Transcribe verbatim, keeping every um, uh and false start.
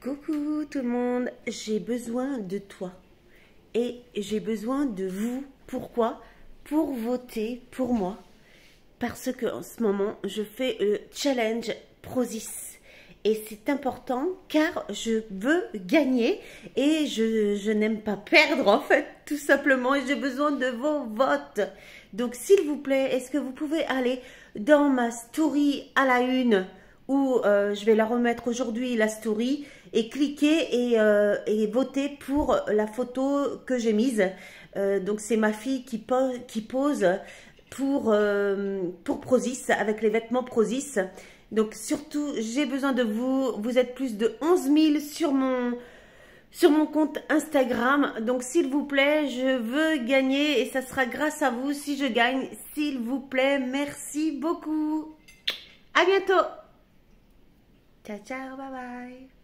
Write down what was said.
Coucou tout le monde, j'ai besoin de toi et j'ai besoin de vous. Pourquoi? Pour voter pour moi. Parce que en ce moment, je fais le challenge Prozis. Et c'est important car je veux gagner et je, je n'aime pas perdre en fait, tout simplement. Et j'ai besoin de vos votes. Donc s'il vous plaît, est-ce que vous pouvez aller dans ma story à la une où euh, je vais la remettre aujourd'hui, la story, et cliquer et, euh, et voter pour la photo que j'ai mise. Euh, donc c'est ma fille qui pose, qui pose pour, euh, pour Prozis, avec les vêtements Prozis. Donc surtout, j'ai besoin de vous. Vous êtes plus de onze mille sur mon, sur mon compte Instagram. Donc s'il vous plaît, je veux gagner et ça sera grâce à vous si je gagne. S'il vous plaît, merci beaucoup. À bientôt. Ciao, ciao, bye bye.